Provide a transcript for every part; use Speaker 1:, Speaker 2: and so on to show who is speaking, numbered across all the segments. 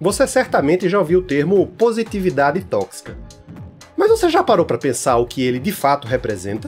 Speaker 1: Você certamente já ouviu o termo positividade tóxica. Mas você já parou para pensar o que ele de fato representa?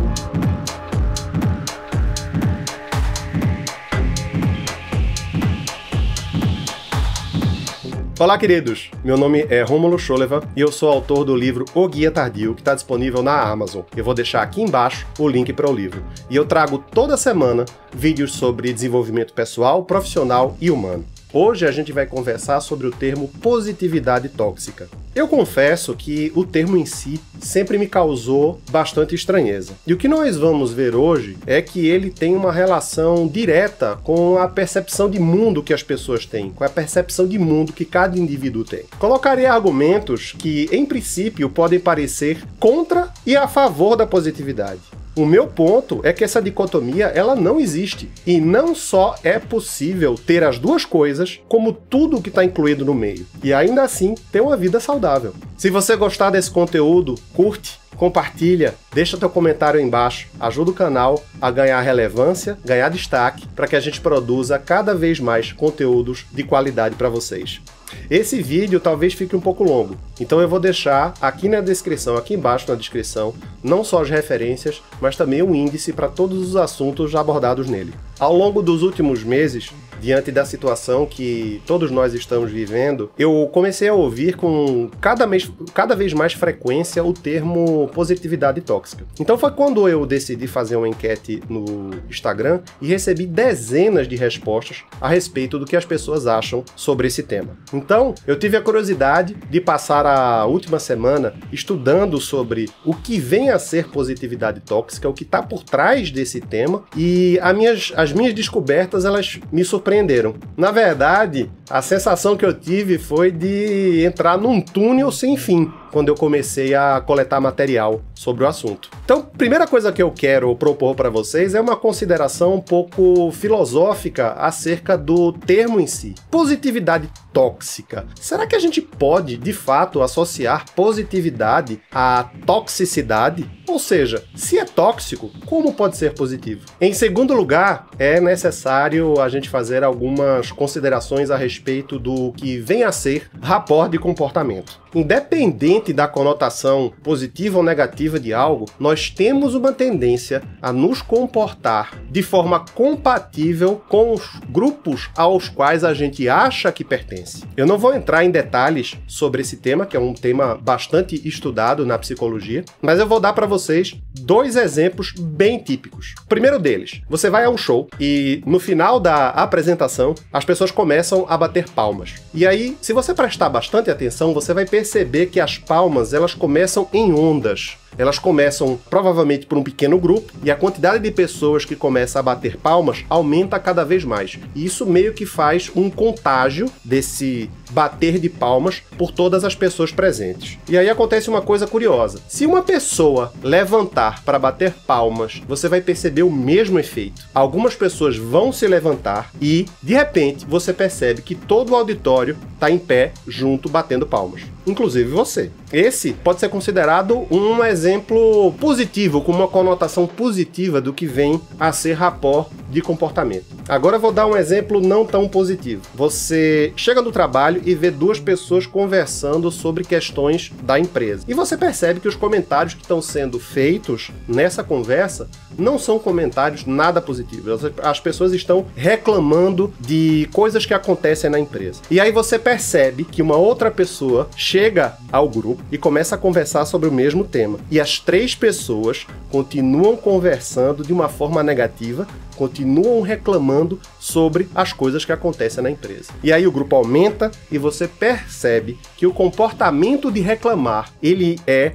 Speaker 1: Olá, queridos! Meu nome é Rômulo Scholeva e eu sou autor do livro O Guia Tardio, que está disponível na Amazon. Eu vou deixar aqui embaixo o link para o livro. E eu trago toda semana vídeos sobre desenvolvimento pessoal, profissional e humano. Hoje a gente vai conversar sobre o termo positividade tóxica. Eu confesso que o termo em si sempre me causou bastante estranheza. E o que nós vamos ver hoje é que ele tem uma relação direta com a percepção de mundo que as pessoas têm, com a percepção de mundo que cada indivíduo tem. Colocarei argumentos que, em princípio, podem parecer contra e a favor da positividade. O meu ponto é que essa dicotomia ela não existe. E não só é possível ter as duas coisas, como tudo que está incluído no meio. E ainda assim, ter uma vida saudável. Se você gostar desse conteúdo, curte, compartilha, deixa teu comentário aí embaixo. Ajuda o canal a ganhar relevância, ganhar destaque, para que a gente produza cada vez mais conteúdos de qualidade para vocês. Esse vídeo talvez fique um pouco longo, então eu vou deixar aqui na descrição, aqui embaixo na descrição, não só as referências, mas também um índice para todos os assuntos abordados nele. Ao longo dos últimos meses, diante da situação que todos nós estamos vivendo, eu comecei a ouvir com cada vez mais frequência o termo positividade tóxica. Então foi quando eu decidi fazer uma enquete no Instagram e recebi dezenas de respostas a respeito do que as pessoas acham sobre esse tema. Então, eu tive a curiosidade de passar a última semana estudando sobre o que vem a ser positividade tóxica, o que está por trás desse tema, e as minhas descobertas, elas me surpreenderam. Na verdade, a sensação que eu tive foi de entrar num túnel sem fim, quando eu comecei a coletar material sobre o assunto. Então, primeira coisa que eu quero propor para vocês é uma consideração um pouco filosófica acerca do termo em si. Positividade tóxica. Será que a gente pode, de fato, associar positividade à toxicidade? Ou seja, se é tóxico, como pode ser positivo? Em segundo lugar, é necessário a gente fazer algumas considerações a respeito do que vem a ser rapport de comportamento. Independente da conotação positiva ou negativa de algo, nós temos uma tendência a nos comportar de forma compatível com os grupos aos quais a gente acha que pertence. Eu não vou entrar em detalhes sobre esse tema, que é um tema bastante estudado na psicologia, mas eu vou dar para vocês dois exemplos bem típicos. O primeiro deles, você vai a um show e no final da apresentação as pessoas começam a bater palmas. E aí, se você prestar bastante atenção, você vai perceber que as palmas elas começam em ondas. Elas começam provavelmente por um pequeno grupo e a quantidade de pessoas que começa a bater palmas aumenta cada vez mais. E isso meio que faz um contágio desse bater de palmas por todas as pessoas presentes. E aí acontece uma coisa curiosa. Se uma pessoa levantar para bater palmas, você vai perceber o mesmo efeito. Algumas pessoas vão se levantar e, de repente, você percebe que todo o auditório está em pé junto batendo palmas. Inclusive você. Esse pode ser considerado um exemplo positivo, com uma conotação positiva do que vem a ser rapport de comportamento. Agora eu vou dar um exemplo não tão positivo. Você chega no trabalho e vê duas pessoas conversando sobre questões da empresa. E você percebe que os comentários que estão sendo feitos nessa conversa não são comentários nada positivos. As pessoas estão reclamando de coisas que acontecem na empresa. E aí você percebe que uma outra pessoa chega ao grupo e começa a conversar sobre o mesmo tema. E as três pessoas continuam conversando de uma forma negativa, continuam reclamando sobre as coisas que acontecem na empresa. E aí o grupo aumenta e você percebe que o comportamento de reclamar, ele é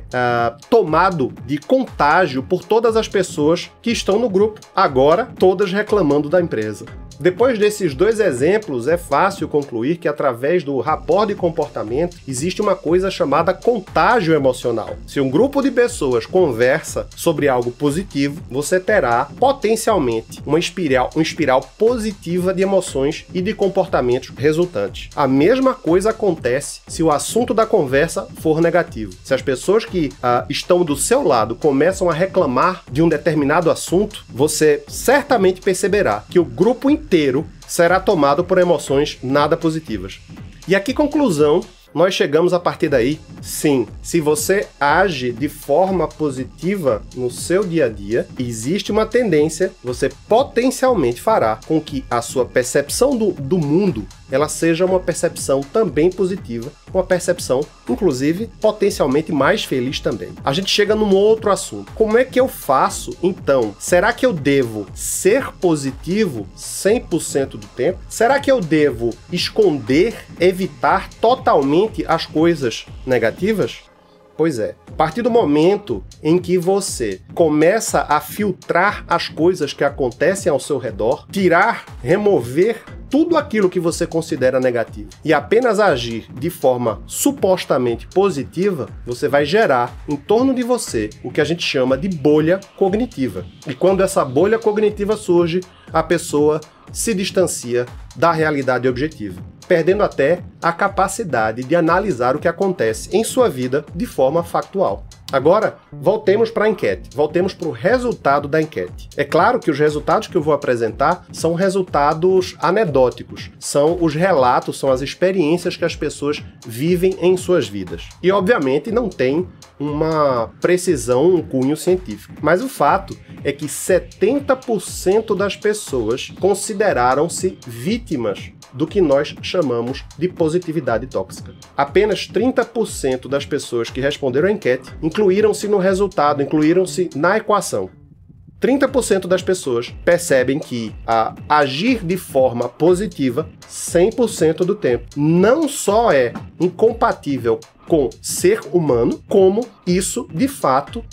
Speaker 1: tomado de contágio por todas as pessoas que estão no grupo, agora todas reclamando da empresa. Depois desses dois exemplos, é fácil concluir que através do rapport de comportamento existe uma coisa chamada contágio emocional. Se um grupo de pessoas conversa sobre algo positivo, você terá potencialmente uma espiral positiva de emoções e de comportamentos resultantes. A mesma coisa acontece se o assunto da conversa for negativo. Se as pessoas que estão do seu lado começam a reclamar de um determinado assunto, você certamente perceberá que o grupo inteiro será tomado por emoções nada positivas. E a que conclusão nós chegamos a partir daí? Sim, se você age de forma positiva no seu dia a dia, existe uma tendência, você potencialmente fará com que a sua percepção do mundo ela seja uma percepção também positiva, uma percepção, inclusive, potencialmente mais feliz também. A gente chega num outro assunto. Como é que eu faço, então? Será que eu devo ser positivo 100% do tempo? Será que eu devo esconder, evitar totalmente as coisas negativas? Pois é, a partir do momento em que você começa a filtrar as coisas que acontecem ao seu redor, tirar, remover tudo aquilo que você considera negativo e apenas agir de forma supostamente positiva, você vai gerar em torno de você o que a gente chama de bolha cognitiva. E quando essa bolha cognitiva surge, a pessoa se distancia da realidade objetiva, perdendo até a capacidade de analisar o que acontece em sua vida de forma factual. Agora, voltemos para a enquete, voltemos para o resultado da enquete. É claro que os resultados que eu vou apresentar são resultados anedóticos, são os relatos, são as experiências que as pessoas vivem em suas vidas. E, obviamente, não tem uma precisão, um cunho científico. Mas o fato é que 70% das pessoas consideraram-se vítimas do que nós chamamos de positividade tóxica. Apenas 30% das pessoas que responderam à enquete incluíram-se no resultado, incluíram-se na equação. 30% das pessoas percebem que agir de forma positiva 100% do tempo não só é incompatível com ser humano, como isso, de fato,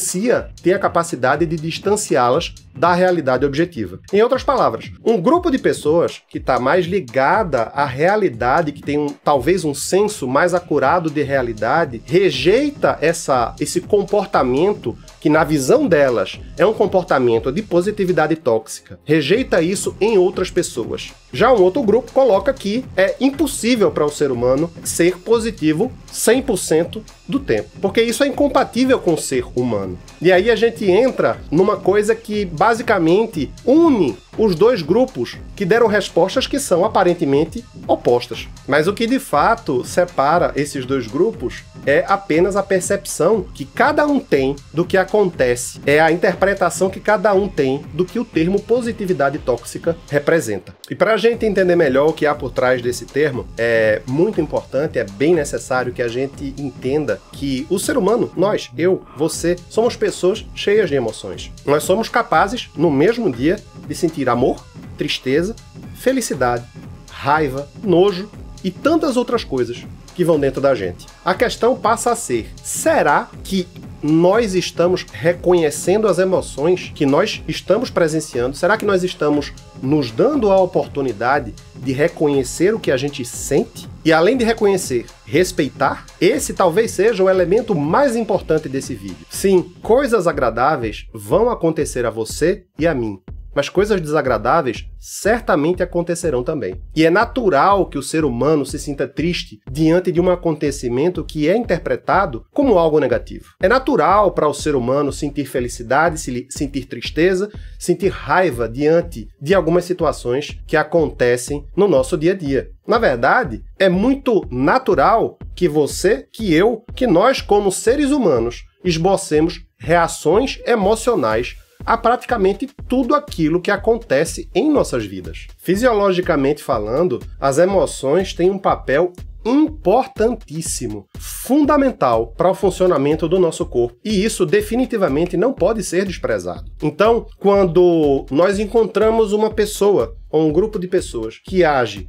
Speaker 1: tem a capacidade de distanciá-las da realidade objetiva. Em outras palavras, um grupo de pessoas que está mais ligada à realidade, que tem talvez um senso mais acurado de realidade, rejeita esse comportamento que, na visão delas, é um comportamento de positividade tóxica. Rejeita isso em outras pessoas. Já um outro grupo coloca que é impossível para o ser humano ser positivo 100% do tempo, porque isso é incompatível com o ser humano. E aí a gente entra numa coisa que basicamente une os dois grupos que deram respostas que são aparentemente opostas. Mas o que de fato separa esses dois grupos é apenas a percepção que cada um tem do que acontece, é a interpretação que cada um tem do que o termo positividade tóxica representa. E para a gente entender melhor o que há por trás desse termo, é muito importante, é bem necessário que a gente entenda que o ser humano, nós, eu, você, somos pessoas cheias de emoções. Nós somos capazes, no mesmo dia, de sentir amor, tristeza, felicidade, raiva, nojo e tantas outras coisas que vão dentro da gente. A questão passa a ser: será que nós estamos reconhecendo as emoções que nós estamos presenciando? Será que nós estamos nos dando a oportunidade de reconhecer o que a gente sente? E além de reconhecer, respeitar? Esse talvez seja o elemento mais importante desse vídeo. Sim, coisas agradáveis vão acontecer a você e a mim, mas coisas desagradáveis certamente acontecerão também. E é natural que o ser humano se sinta triste diante de um acontecimento que é interpretado como algo negativo. É natural para o ser humano sentir felicidade, sentir tristeza, sentir raiva diante de algumas situações que acontecem no nosso dia a dia. Na verdade, é muito natural que você, que eu, que nós como seres humanos esbocemos reações emocionais a praticamente tudo aquilo que acontece em nossas vidas. Fisiologicamente falando, as emoções têm um papel importantíssimo, fundamental para o funcionamento do nosso corpo, e isso definitivamente não pode ser desprezado. Então, quando nós encontramos uma pessoa ou um grupo de pessoas que age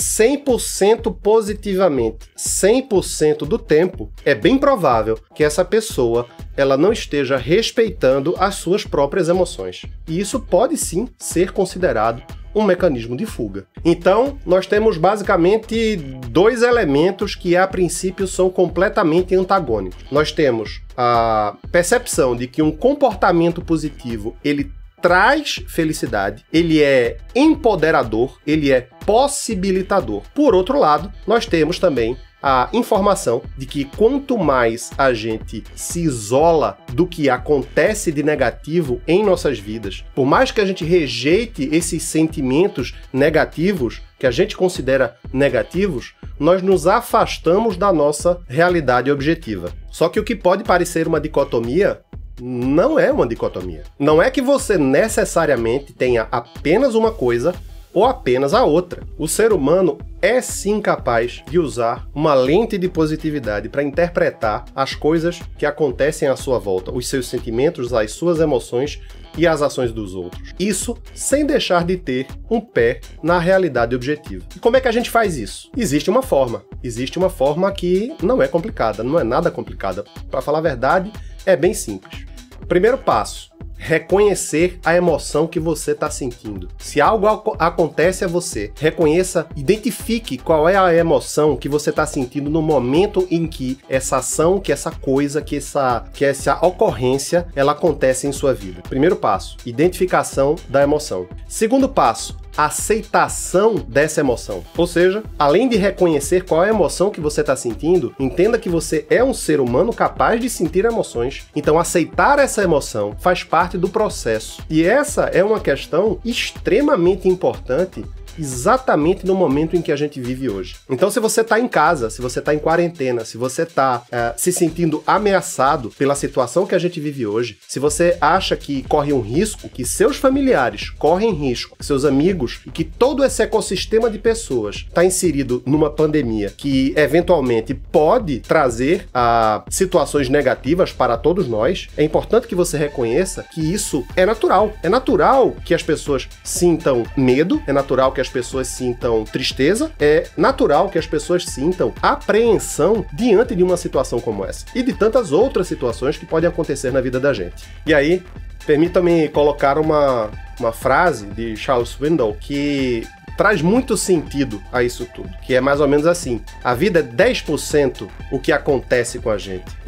Speaker 1: 100% positivamente, 100% do tempo, é bem provável que essa pessoa ela não esteja respeitando as suas próprias emoções. E isso pode sim ser considerado um mecanismo de fuga. Então, nós temos basicamente dois elementos que a princípio são completamente antagônicos. Nós temos a percepção de que um comportamento positivo ele traz felicidade, ele é empoderador, ele é possibilitador. Por outro lado, nós temos também a informação de que quanto mais a gente se isola do que acontece de negativo em nossas vidas, por mais que a gente rejeite esses sentimentos negativos, que a gente considera negativos, nós nos afastamos da nossa realidade objetiva. Só que o que pode parecer uma dicotomia não é uma dicotomia. Não é que você necessariamente tenha apenas uma coisa ou apenas a outra. O ser humano é sim capaz de usar uma lente de positividade para interpretar as coisas que acontecem à sua volta, os seus sentimentos, as suas emoções e as ações dos outros. Isso sem deixar de ter um pé na realidade objetiva. E como é que a gente faz isso? Existe uma forma que não é complicada, não é nada complicada. Para falar a verdade, é bem simples. Primeiro passo: reconhecer a emoção que você está sentindo. Se algo acontece a você, reconheça, identifique qual é a emoção que você está sentindo no momento em que essa ação, que essa coisa, que essa ocorrência, ela acontece em sua vida. Primeiro passo, identificação da emoção. Segundo passo, aceitação dessa emoção. Ou seja, além de reconhecer qual é a emoção que você está sentindo, entenda que você é um ser humano capaz de sentir emoções. Então, aceitar essa emoção faz parte do processo. E essa é uma questão extremamente importante exatamente no momento em que a gente vive hoje. Então, se você está em casa, se você está em quarentena, se você está se sentindo ameaçado pela situação que a gente vive hoje, se você acha que corre um risco, que seus familiares correm risco, seus amigos, e que todo esse ecossistema de pessoas está inserido numa pandemia que eventualmente pode trazer situações negativas para todos nós, é importante que você reconheça que isso é natural. É natural que as pessoas sintam medo, é natural que as pessoas sintam tristeza, é natural que as pessoas sintam apreensão diante de uma situação como essa e de tantas outras situações que podem acontecer na vida da gente. E aí, permita-me colocar uma frase de Charles Swindoll que traz muito sentido a isso tudo, que é mais ou menos assim: a vida é 10% o que acontece com a gente e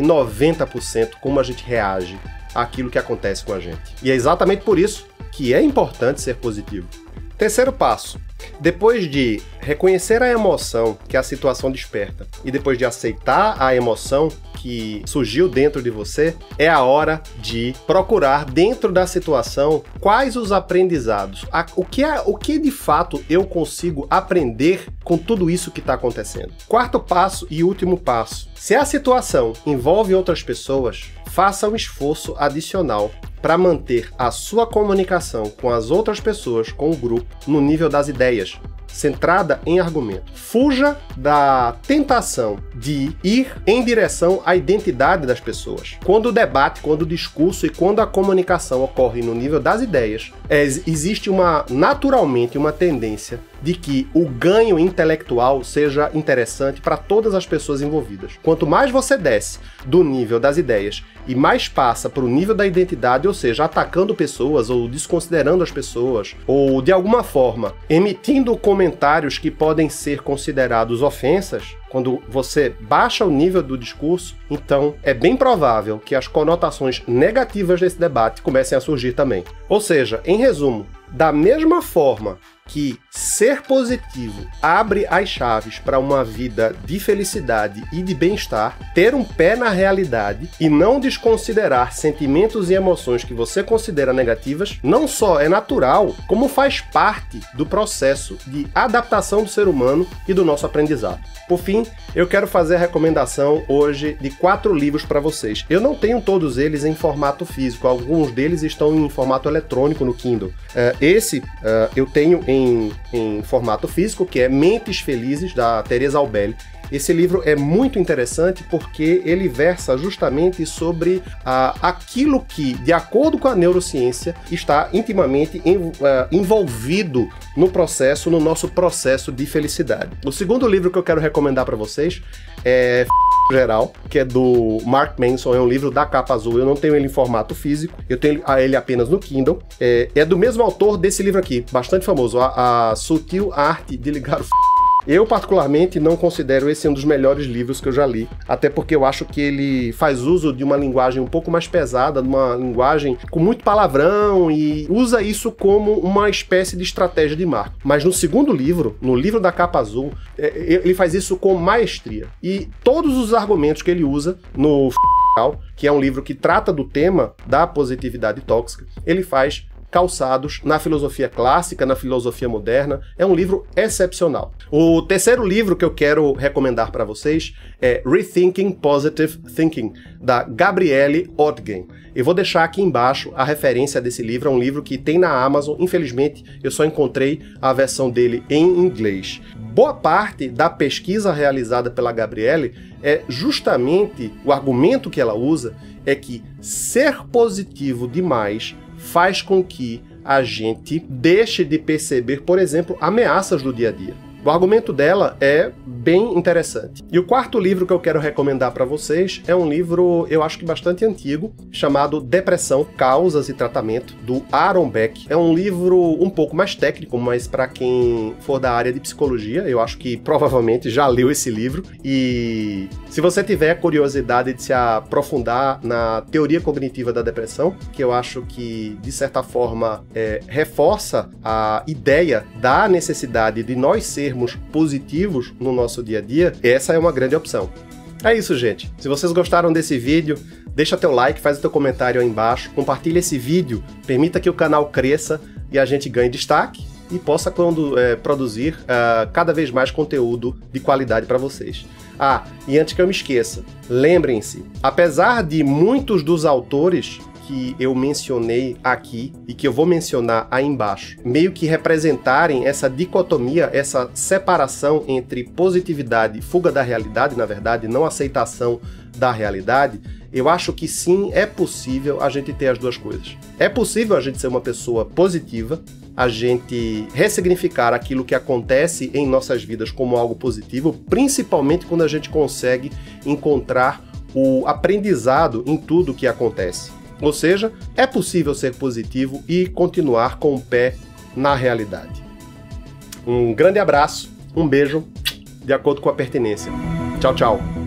Speaker 1: 90% como a gente reage àquilo que acontece com a gente. E é exatamente por isso que é importante ser positivo. Terceiro passo: depois de reconhecer a emoção que a situação desperta e depois de aceitar a emoção que surgiu dentro de você, é a hora de procurar dentro da situação quais os aprendizados, o que de fato eu consigo aprender com tudo isso que está acontecendo. Quarto passo e último passo: se a situação envolve outras pessoas, faça um esforço adicional para manter a sua comunicação com as outras pessoas, com o grupo, no nível das ideias, centrada em argumento. Fuja da tentação de ir em direção à identidade das pessoas. Quando o debate, quando o discurso e quando a comunicação ocorre no nível das ideias, existe naturalmente uma tendência de que o ganho intelectual seja interessante para todas as pessoas envolvidas. Quanto mais você desce do nível das ideias e mais passa para o nível da identidade, ou seja, atacando pessoas ou desconsiderando as pessoas, ou de alguma forma emitindo comentários que podem ser considerados ofensas, quando você baixa o nível do discurso, então é bem provável que as conotações negativas desse debate comecem a surgir também. Ou seja, em resumo, da mesma forma que ser positivo abre as chaves para uma vida de felicidade e de bem-estar, ter um pé na realidade e não desconsiderar sentimentos e emoções que você considera negativas, não só é natural, como faz parte do processo de adaptação do ser humano e do nosso aprendizado. Por fim, eu quero fazer a recomendação hoje de 4 livros para vocês. Eu não tenho todos eles em formato físico, alguns deles estão em formato eletrônico no Kindle. Eu tenho em formato físico, que é Mentes Felizes, da Teresa Albelli. Esse livro é muito interessante porque ele versa justamente sobre aquilo que, de acordo com a neurociência, está intimamente envolvido no nosso processo de felicidade. O segundo livro que eu quero recomendar para vocês é Geral, que é do Mark Manson, é um livro da capa azul. Eu não tenho ele em formato físico, eu tenho ele apenas no Kindle. É do mesmo autor desse livro aqui, bastante famoso, A Sutil Arte de Ligar o Eu, particularmente, não considero esse um dos melhores livros que eu já li, até porque eu acho que ele faz uso de uma linguagem um pouco mais pesada, de uma linguagem com muito palavrão e usa isso como uma espécie de estratégia de marketing. Mas no segundo livro, no livro da capa azul, ele faz isso com maestria. E todos os argumentos que ele usa no que é um livro que trata do tema da positividade tóxica, ele faz calçados na filosofia clássica, na filosofia moderna. É um livro excepcional. O terceiro livro que eu quero recomendar para vocês é Rethinking Positive Thinking, da Gabriele Oettgen. Eu vou deixar aqui embaixo a referência desse livro, é um livro que tem na Amazon. Infelizmente, eu só encontrei a versão dele em inglês. Boa parte da pesquisa realizada pela Gabriele é justamente, o argumento que ela usa é que ser positivo demais faz com que a gente deixe de perceber, por exemplo, ameaças do dia a dia. O argumento dela é bem interessante. E o quarto livro que eu quero recomendar para vocês é um livro, eu acho que bastante antigo, chamado Depressão, Causas e Tratamento, do Aaron Beck. É um livro um pouco mais técnico, mas para quem for da área de psicologia, eu acho que provavelmente já leu esse livro. E se você tiver curiosidade de se aprofundar na teoria cognitiva da depressão, que eu acho que, de certa forma, reforça a ideia da necessidade de nós sermos positivos no nosso dia a dia, essa é uma grande opção. É isso, gente. Se vocês gostaram desse vídeo, deixa teu like, faz o teu comentário aí embaixo, compartilha esse vídeo, permita que o canal cresça e a gente ganhe destaque e possa produzir cada vez mais conteúdo de qualidade para vocês. E antes que eu me esqueça, lembrem-se, apesar de muitos dos autores que eu mencionei aqui e que eu vou mencionar aí embaixo, meio que representarem essa dicotomia, essa separação entre positividade e fuga da realidade, na verdade, não aceitação da realidade, eu acho que sim, é possível a gente ter as duas coisas. É possível a gente ser uma pessoa positiva, a gente ressignificar aquilo que acontece em nossas vidas como algo positivo, principalmente quando a gente consegue encontrar o aprendizado em tudo que acontece. Ou seja, é possível ser positivo e continuar com o pé na realidade. Um grande abraço, um beijo, de acordo com a pertinência. Tchau, tchau.